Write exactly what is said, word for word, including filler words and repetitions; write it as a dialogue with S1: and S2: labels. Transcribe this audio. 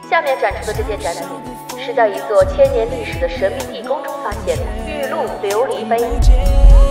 S1: 下面展出的这件展品是在一座千年历史的神秘地宫中发现的玉露琉璃杯。